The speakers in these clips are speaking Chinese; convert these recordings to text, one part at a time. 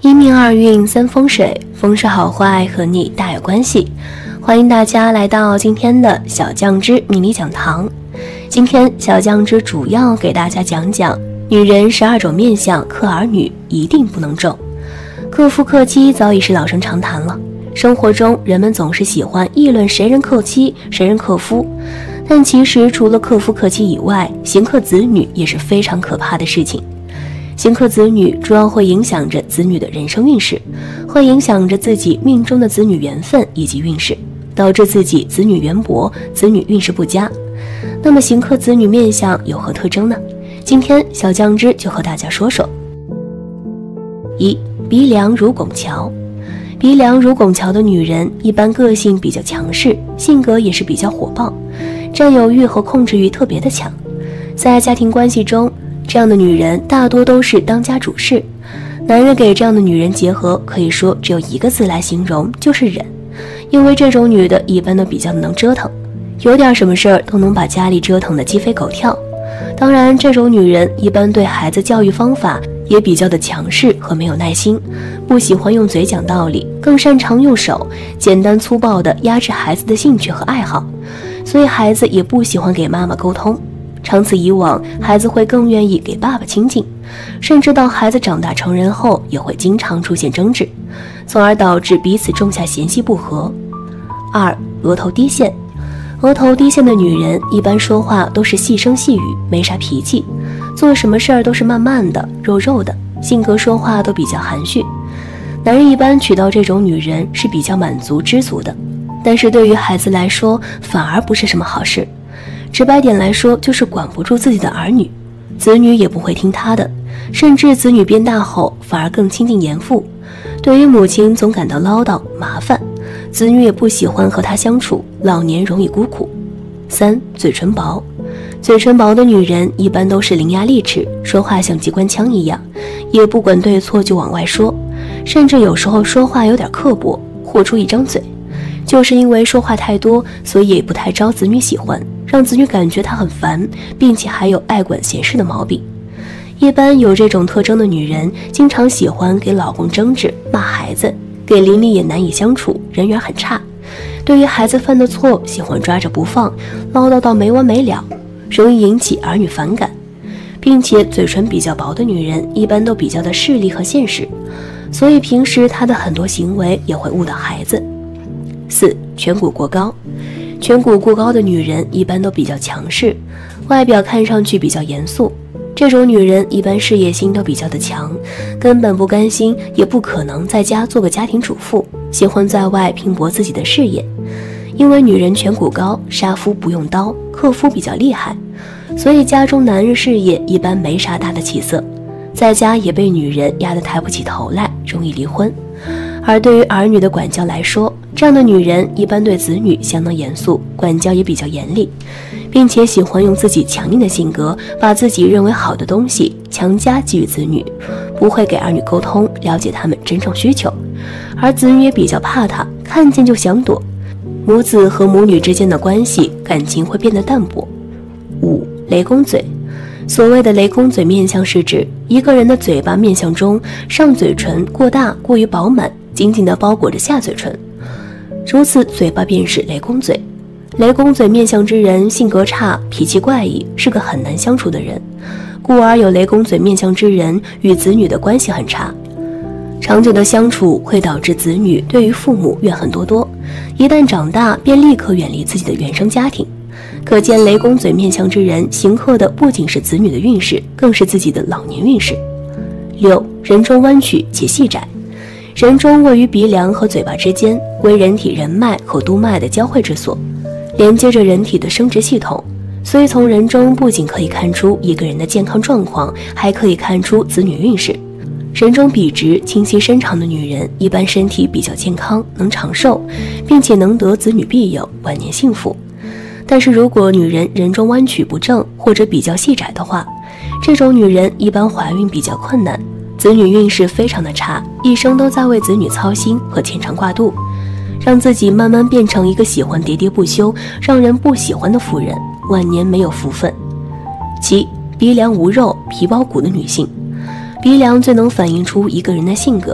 一命二运三风水，风水好坏和你大有关系。欢迎大家来到今天的小酱汁命理讲堂。今天小酱汁主要给大家讲讲女人12种面相克儿女一定不能中。克夫克妻早已是老生常谈了，生活中人们总是喜欢议论谁人克妻谁人克夫，但其实除了克夫克妻以外，刑克子女也是非常可怕的事情。刑克子女主要会影响着子女的人生运势，会影响着自己命中的子女缘分以及运势，导致自己子女缘薄，子女运势不佳。那么刑克子女面相有何特征呢？今天小酱汁就和大家说说。一、鼻梁如拱桥。鼻梁如拱桥的女人一般个性比较强势，性格也是比较火爆，占有欲和控制欲特别的强。在家庭关系中，这样的女人大多都是当家主事，男人给这样的女人结合可以说只有一个字来形容，就是忍。因为这种女的一般都比较能折腾，有点什么事儿都能把家里折腾得鸡飞狗跳。当然，这种女人一般对孩子教育方法也比较的强势和没有耐心，不喜欢用嘴讲道理，更擅长用手简单粗暴地压制孩子的兴趣和爱好，所以孩子也不喜欢给妈妈沟通。长此以往，孩子会更愿意给爸爸亲近，甚至到孩子长大成人后也会经常出现争执，从而导致彼此种下嫌隙不和。二、额头低陷。额头低陷的女人一般说话都是细声细语，没啥脾气，做什么事儿都是慢慢的肉肉的，性格说话都比较含蓄。男人一般娶到这种女人是比较满足知足的，但是对于孩子来说反而不是什么好事。直白点来说，就是管不住自己的儿女，子女也不会听他的，甚至子女变大后反而更亲近严父。对于母亲总感到唠叨麻烦，子女也不喜欢和他相处，老年容易孤苦。三、嘴唇薄。嘴唇薄的女人一般都是伶牙俐齿，说话像机关枪一样，也不管对错就往外说，甚至有时候说话有点刻薄，豁出一张嘴。就是因为说话太多，所以也不太招子女喜欢，让子女感觉她很烦，并且还有爱管闲事的毛病。一般有这种特征的女人经常喜欢给老公争执骂孩子，给邻里也难以相处，人缘很差。对于孩子犯的错喜欢抓着不放，唠叨到没完没了，容易引起儿女反感。并且嘴唇比较薄的女人一般都比较的势利和现实，所以平时她的很多行为也会误导孩子。四、颧骨过高。颧骨过高的女人一般都比较强势，外表看上去比较严肃。这种女人一般事业心都比较的强，根本不甘心也不可能在家做个家庭主妇，喜欢在外拼搏自己的事业。因为女人颧骨高，杀夫不用刀，克夫比较厉害，所以家中男人事业一般没啥大的起色，在家也被女人压得抬不起头来，容易离婚。而对于儿女的管教来说，这样的女人一般对子女相当严肃，管教也比较严厉，并且喜欢用自己强硬的性格把自己认为好的东西强加给予子女，不会给儿女沟通，了解他们真正需求，而子女也比较怕她，看见就想躲，母子和母女之间的关系感情会变得淡薄。五、雷公嘴。所谓的雷公嘴面相是指一个人的嘴巴面相中，上嘴唇过大过于饱满，紧紧地包裹着下嘴唇，如此嘴巴便是雷公嘴。雷公嘴面相之人性格差，脾气怪异，是个很难相处的人，故而有雷公嘴面相之人与子女的关系很差，长久的相处会导致子女对于父母怨恨多多，一旦长大便立刻远离自己的原生家庭。可见雷公嘴面相之人刑克的不仅是子女的运势，更是自己的老年运势。六、人中弯曲且细窄。人中位于鼻梁和嘴巴之间，为人体人脉和督脉的交汇之所，连接着人体的生殖系统，所以从人中不仅可以看出一个人的健康状况，还可以看出子女运势。人中笔直清晰深长的女人一般身体比较健康，能长寿，并且能得子女庇佑，晚年幸福。但是如果女人人中弯曲不正或者比较细窄的话，这种女人一般怀孕比较困难，子女运势非常的差，一生都在为子女操心和牵肠挂肚，让自己慢慢变成一个喜欢喋喋不休，让人不喜欢的妇人，晚年没有福分。七、鼻梁无肉皮包骨的女性。鼻梁最能反映出一个人的性格，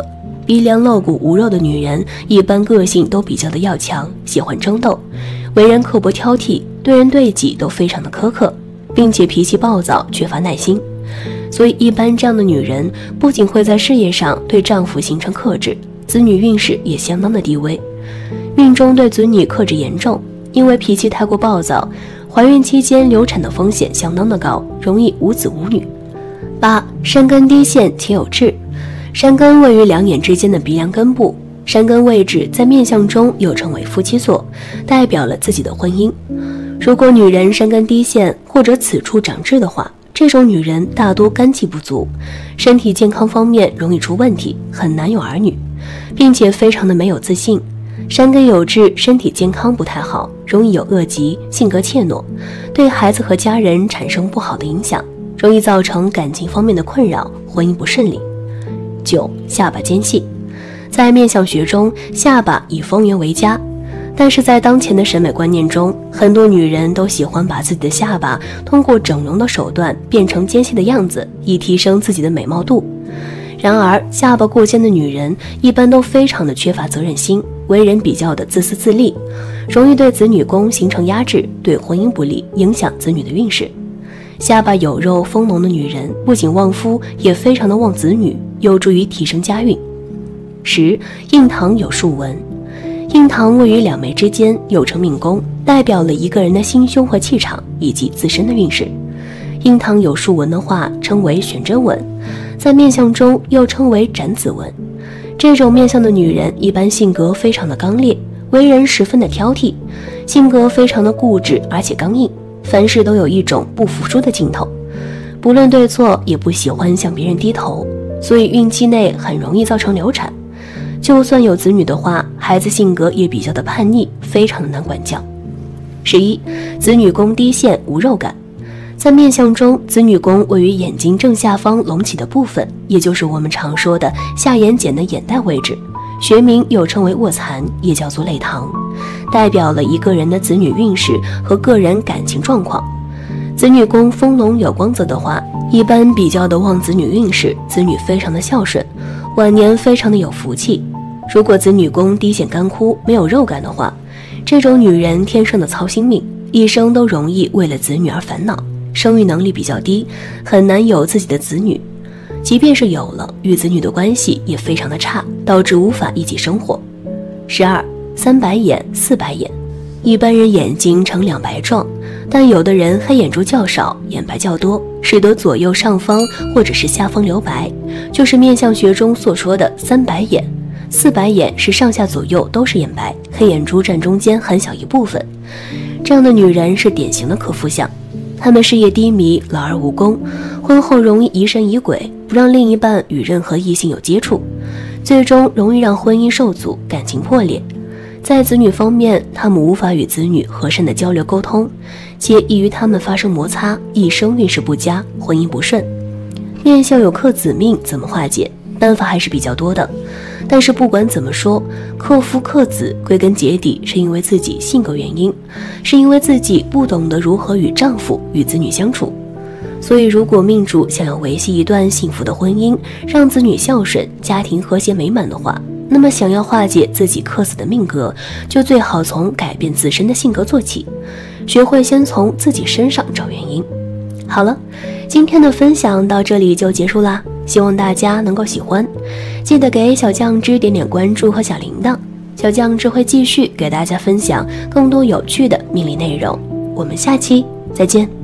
鼻梁露骨无肉的女人，一般个性都比较的要强，喜欢争斗，为人刻薄挑剔，对人对己都非常的苛刻，并且脾气暴躁，缺乏耐心。所以一般这样的女人不仅会在事业上对丈夫形成克制，子女运势也相当的低微，命中对子女克制严重，因为脾气太过暴躁，怀孕期间流产的风险相当的高，容易无子无女。8. 山根低陷且有痣。山根位于两眼之间的鼻梁根部，山根位置在面相中又称为夫妻座，代表了自己的婚姻。如果女人山根低陷或者此处长痣的话，这种女人大多肝气不足，身体健康方面容易出问题，很难有儿女，并且非常的没有自信。山根有痣，身体健康不太好，容易有恶疾，性格怯懦，对孩子和家人产生不好的影响，容易造成感情方面的困扰，婚姻不顺利。9. 下巴尖细。在面相学中，下巴以丰圆为佳，但是在当前的审美观念中，很多女人都喜欢把自己的下巴通过整容的手段变成尖细的样子，以提升自己的美貌度。然而下巴过尖的女人一般都非常的缺乏责任心，为人比较的自私自利，容易对子女宫形成压制，对婚姻不利，影响子女的运势。下巴有肉丰隆的女人不仅旺夫，也非常的旺子女，有助于提升家运。10. 印堂有竖纹。印堂位于两眉之间，又称命宫，代表了一个人的心胸和气场以及自身的运势。印堂有竖纹的话，称为悬针纹，在面相中又称为斩子纹。这种面相的女人一般性格非常的刚烈，为人十分的挑剔，性格非常的固执而且刚硬，凡事都有一种不服输的劲头，不论对错也不喜欢向别人低头，所以孕期内很容易造成流产。就算有子女的话，孩子性格也比较的叛逆，非常的难管教。11. 子女宫低陷无肉感。在面相中，子女宫位于眼睛正下方隆起的部分，也就是我们常说的下眼睑的眼袋位置，学名又称为卧蚕，也叫做泪堂，代表了一个人的子女运势和个人感情状况。子女宫丰隆有光泽的话，一般比较的旺子女运势，子女非常的孝顺，晚年非常的有福气。如果子女宫低陷干枯，没有肉感的话，这种女人天生的操心命，一生都容易为了子女而烦恼，生育能力比较低，很难有自己的子女，即便是有了，与子女的关系也非常的差，导致无法一起生活。12. 三白眼四白眼。一般人眼睛呈两白状，但有的人黑眼珠较少，眼白较多，使得左右上方或者是下方留白，就是面相学中所说的三白眼。四白眼是上下左右都是眼白，黑眼珠占中间很小一部分。这样的女人是典型的克夫相，她们事业低迷，老而无功，婚后容易疑神疑鬼，不让另一半与任何异性有接触，最终容易让婚姻受阻，感情破裂。在子女方面，他们无法与子女和善的交流沟通，且易于他们发生摩擦，一生运势不佳，婚姻不顺。面相有克子命，怎么化解？办法还是比较多的，但是不管怎么说，克夫克子归根结底是因为自己性格原因，是因为自己不懂得如何与丈夫与子女相处。所以如果命主想要维系一段幸福的婚姻，让子女孝顺，家庭和谐美满的话，那么想要化解自己克死的命格，就最好从改变自身的性格做起，学会先从自己身上找原因。好了，今天的分享到这里就结束啦，希望大家能够喜欢，记得给小酱汁点点关注和小铃铛，小酱汁会继续给大家分享更多有趣的命理内容，我们下期再见。